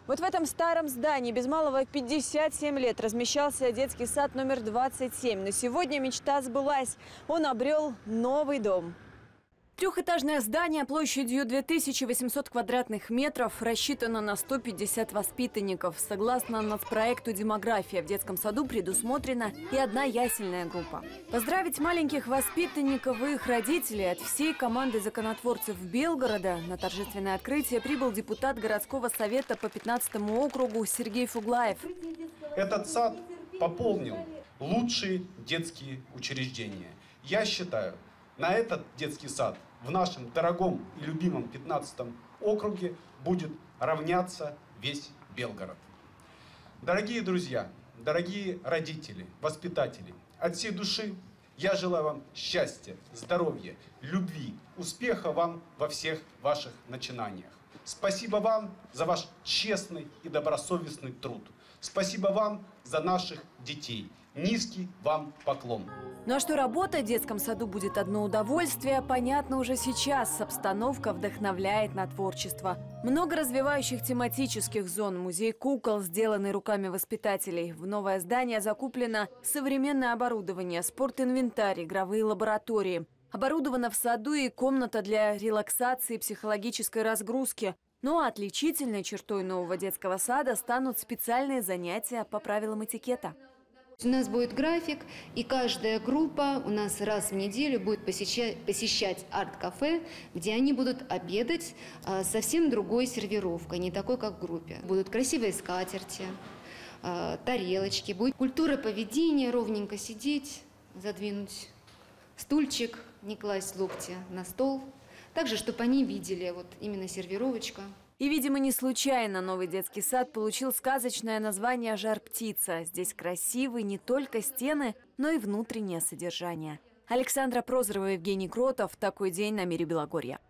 Вот в этом старом здании без малого 57 лет размещался детский сад номер 27. Но сегодня мечта сбылась. Он обрел новый дом. Трехэтажное здание площадью 2800 квадратных метров рассчитано на 150 воспитанников. Согласно нацпроекту «Демография», в детском саду предусмотрена и одна ясельная группа. Поздравить маленьких воспитанников и их родителей от всей команды законотворцев Белгорода на торжественное открытие прибыл депутат городского совета по 15-му округу Сергей Фуглаев. Этот сад пополнил лучшие детские учреждения. Я считаю, на этот детский сад в нашем дорогом и любимом 15-м округе будет равняться весь Белгород. Дорогие друзья, дорогие родители, воспитатели, от всей души я желаю вам счастья, здоровья, любви, успеха вам во всех ваших начинаниях. Спасибо вам за ваш честный и добросовестный труд. Спасибо вам за наших детей. Низкий вам поклон. Ну а что работа в детском саду будет одно удовольствие, понятно уже сейчас. Обстановка вдохновляет на творчество. Много развивающих тематических зон, музей кукол, сделанный руками воспитателей. В новое здание закуплено современное оборудование, спортинвентарь, игровые лаборатории. Оборудована в саду и комната для релаксации и психологической разгрузки. Ну а отличительной чертой нового детского сада станут специальные занятия по правилам этикета. У нас будет график, и каждая группа у нас раз в неделю будет посещать арт-кафе, где они будут обедать совсем другой сервировкой, не такой, как в группе. Будут красивые скатерти, тарелочки, будет культура поведения, ровненько сидеть, задвинуть стульчик, не класть локти на стол. Также, чтобы они видели вот именно сервировочка. И, видимо, не случайно новый детский сад получил сказочное название «Жар-птица». Здесь красивы не только стены, но и внутреннее содержание. Александра Прозорова, Евгений Кротов. Такой день на Мире Белогорья.